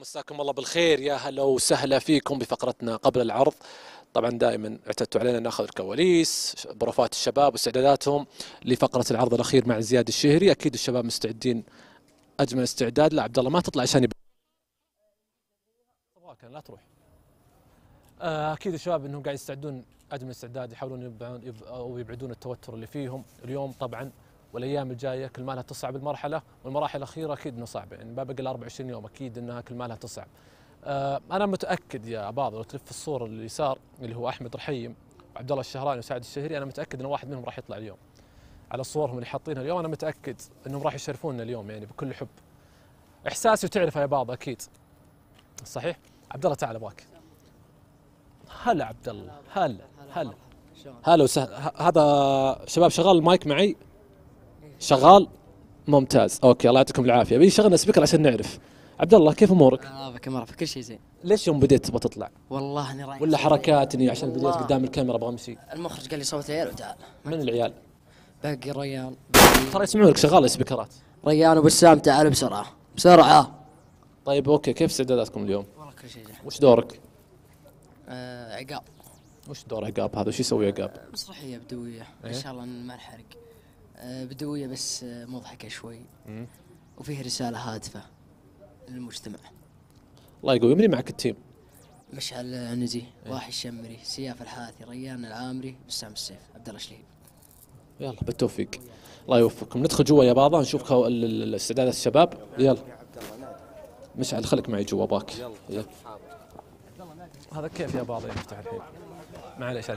مساكم الله بالخير، يا هلا وسهلا فيكم بفقرتنا قبل العرض. طبعا دائما اعتدتوا علينا ناخذ الكواليس، بروفات الشباب واستعداداتهم لفقرة العرض الأخير مع زياد الشهري. أكيد الشباب مستعدين أجمل استعداد. لا عبد الله ما تطلع عشان لا تروح. أكيد الشباب أنهم قاعد يستعدون أجمل استعداد، يحاولون يبعدون التوتر اللي فيهم اليوم طبعا، والايام الجايه كل ما لها تصعب المرحله، والمراحل الاخيره اكيد انه صعبه، يعني ما بقى 24 يوم اكيد انها كل ما لها تصعب. انا متاكد يا باض لو تلف الصوره اليسار اللي هو احمد رحيم وعبد الله الشهراني وسعد الشهري، انا متاكد ان واحد منهم راح يطلع اليوم على صورهم اللي حاطينها اليوم. انا متاكد انهم راح يشرفوننا اليوم يعني بكل حب. احساسي وتعرفه يا باض اكيد. صحيح؟ عبد الله تعال ابغاك. هلا عبد الله، هلا هلا وسهلا. هذا شباب شغال المايك معي؟ شغال؟ ممتاز، اوكي الله يعطيكم العافيه. بيجي شغلنا سبيكر عشان نعرف. عبد الله كيف امورك؟ بك مرة في كل شيء زين. ليش يوم بديت تبغى تطلع؟ والله اني رايح ولا حركات اني عشان بديت قدام الكاميرا ابغى امشي؟ المخرج قال لي صوت عيال وتعال. من العيال؟ باقي ريان. ترى يسمعونك شغال السبيكرات. ريان وبسام تعالوا بسرعة بسرعة. طيب اوكي، كيف استعداداتكم اليوم؟ والله كل شيء زين. وش دورك؟ عقاب. وش دور عقاب هذا؟ وش يسوي عقاب؟ مسرحية بدوية ان شاء الله ما نحرق. بدوية بس مضحكة شوي. وفيه رسالة هادفة للمجتمع. الله يقوي. مني معك التيم؟ مشعل عنزي، واحد الشمري، سياف الحاثي، ريان العامري، بسام السيف، عبد الله شليب. يلا بالتوفيق، الله يوفقكم. ندخل جوا يا باضة نشوف استعدادات الشباب. يلا مشعل خليك معي جوا باك. يلا. هذا كيف يا باضة يفتح الحين؟ معليش